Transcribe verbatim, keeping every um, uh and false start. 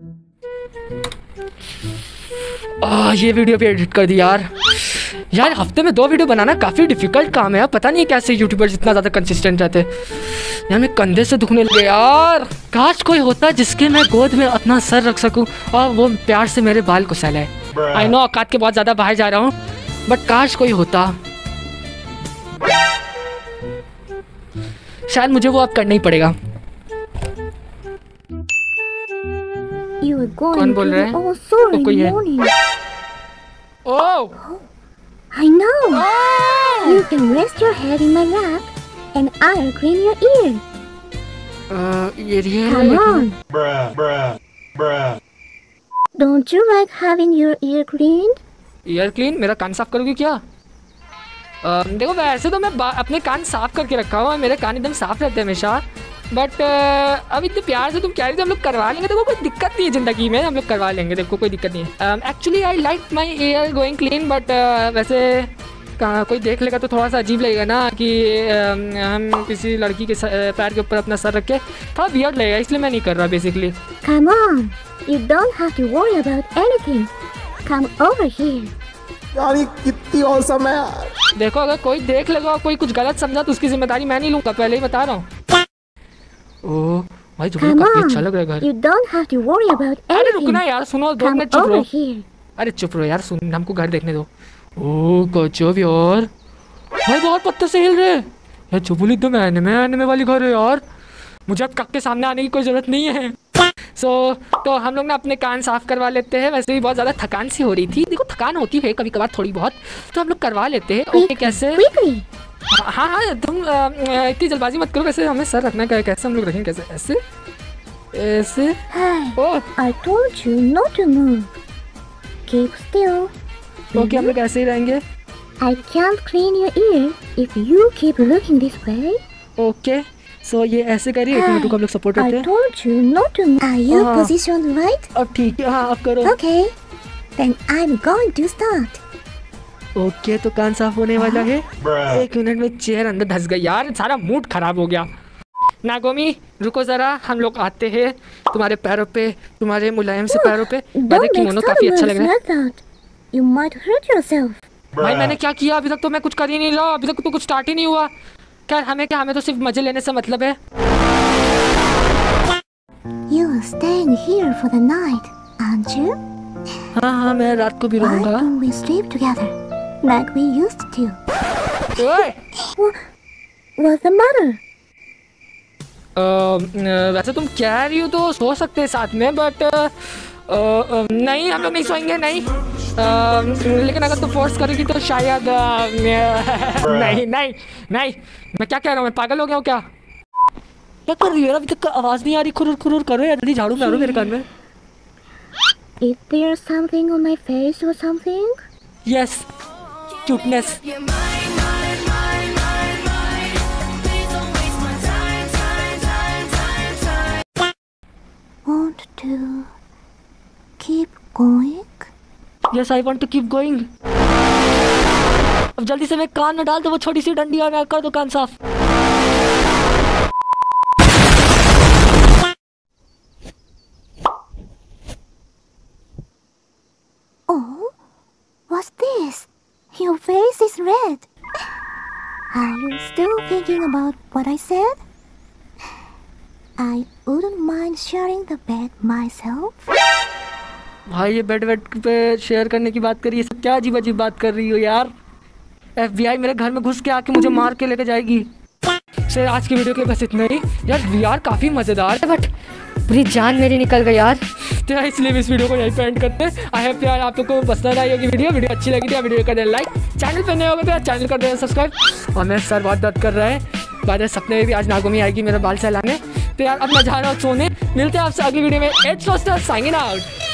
आ, ये वीडियो भी एडिट कर दी यार। यार हफ्ते में दो वीडियो बनाना काफ़ी डिफिकल्ट काम है यार। पता नहीं कैसे यूट्यूबर्स इतना ज़्यादा कंसिस्टेंट रहते। यार मैं कंधे से दुखने लगे यार। काश कोई होता जिसके मैं गोद में अपना सर रख सकूं और वो प्यार से मेरे बाल को सहलाए। आई नो औकात के बहुत ज़्यादा बाहर जा रहा हूँ, बट काश कोई होता। शायद मुझे वो अब करना ही पड़ेगा। कौन बोल रहा है? Oh, sorry, कोई है? Oh, I know. Oh. You can rest your head in my lap and I'll clean your ear. Uh, ये रियल Come है on. Bruh, bruh, bruh. Don't you like having your ear cleaned? Ear clean? मेरा कान साफ करोगी क्या? uh, देखो वैसे तो मैं अपने कान साफ करके रखा हुआ है, मेरे कान एकदम साफ रहते हैं हमेशा। बट uh, अब इतने प्यार से तुम कह रही थी हम लोग करवा लेंगे, देखो कोई दिक्कत नहीं है ज़िंदगी में, हम लोग करवा लेंगे, देखो कोई दिक्कत नहीं है। Actually I like my ear going clean, but वैसे कहाँ कोई देख लेगा तो थोड़ा सा अजीब लगेगा ना कि uh, हम किसी लड़की के पैर के ऊपर अपना सर रख के, थोड़ा वियर्ड लगेगा, इसलिए मैं नहीं कर रहा basically. Come on, you don't have to worry about anything. Come over here. यार ये कितनी औसम है यार। देखो अगर कोई देख लेगा, कोई कुछ गलत समझा तो उसकी जिम्मेदारी मैं नहीं लूँगा, पहले ही बता रहा हूँ। ओह भाई जो Come काफी on, अच्छा लग रहा है घर। you don't have to worry about अरे anything. रुकना यार, सुनो दो Come मिनट चुप over रहो। here. अरे चुप रहो यार, सुन हमको घर देखने दो। ओह गजब यार, भाई बहुत पत्ते से हिल रहे हैं यार। चुपुली तो मैं में आने वाली घर है यार, मुझे अब कक के सामने आने की कोई जरूरत नहीं है। सो so, तो हम लोग ना अपने कान साफ करवा लेते हैं। वैसे भी बहुत ज़्यादा थकान सी हो रही थी, देखो थकान होती है कभी कभार थोड़ी बहुत, तो हम लोग करवा लेते हैं। ओके कैसे? Quickly. हाँ हाँ तुम इतनी जल्दबाजी मत करो। वैसे हमें सर रखना है, कैसे हम लोग रखेंगे? कैसे? ऐसे ऐसे? Hi. Oh I told you not to move. Keep still. Okay हम लोग ऐसे ही रहेंगे। I can't clean your ear if you keep looking this way. Okay so ये ऐसे करिए, एक मिनट को हम लोग सपोर्ट I करते हैं। told you not to move. Are you हाँ। positioned right? अब ठीक है, हाँ अब करो। Okay. Then I'm going to start. Okay तो कान साफ होने वाला है। Bruh. एक मिनट में चेयर अंदर धंस गई यार, सारा मूड खराब हो गया। नागोमी रुको ज़रा, हम लोग आते हैं तुम्हारे पैरों पे, तुम्हारे मुलायम से पैरों पे। Don't वैसे make किमोनो काफ़ी अच्छा लग sudden रहा है। moves like that. You might hurt yourself. भाई मैंने क्या किया? अभी तक तो मैं कुछ कर ही नहीं रहा, अभी तक तो कुछ स्टार्ट ही नहीं हुआ। क्या हमें क्या हमें तो सिर्फ मजे लेने से मतलब है। You are staying here for the night, aren't you? हाँ हाँ मैं रात को भी Why रहूँगा। don't we sleep together like we used to? ओए What's the matter? अ, वैसे तुम कह रही हो तो सो सकते हैं साथ में, बट नहीं हम लोग नहीं सोएंगे, नहीं। अ, लेकिन अगर तुम फोर्स करेगी तो शायद अ, नहीं नहीं नहीं। मैं क्या कह रहा हूँ, मैं पागल हो गया हूँ क्या? क्या कर रही हो यार? अभी तक आवाज़ नहीं आ रही। खुरुर खुरुर करो यार, जल्दी झाड़ू मारो मेरे कान में। Is there something on my face or something? Yes cuteness. Want to keep going? Yes I want to keep going. अब जल्दी से मैं कान में डाल दो वो छोटी सी डंडी और कर दो कान साफ। Oh, what's this? Your face is red. Are you still thinking about what I said? I wouldn't mind sharing the bed myself. भाई ये बेड वेड पे शेयर करने की बात करी, ये सब क्या अजीब अजीब बात कर रही हो यार। एफ बी आई मेरे घर में घुस के आके मुझे मार के लेके जाएगी। सर आज की वीडियो के बस इतना ही यार। वी आर काफ़ी मज़ेदार है, बट पूरी जान मेरी निकल गई यार। तो यार इसलिए इस वीडियो को यहीं पे एंड करते हैं। आई होप यार आप लोग को पसंद आई होगी वीडियो। वीडियो अच्छी लगी थी वीडियो कर देना लाइक, चैनल पे नए हो गए तो यार चैनल कर देना सब्सक्राइब। और मेरा सर बहुत दर्द कर रहा है, बाद सपने में भी आज नागोमी आएगी मेरा बाल सहलाने। तो यार अब मैं जा रहा हूँ सोने। मिलते हैं आपसे अगली वीडियो में। It's signing out.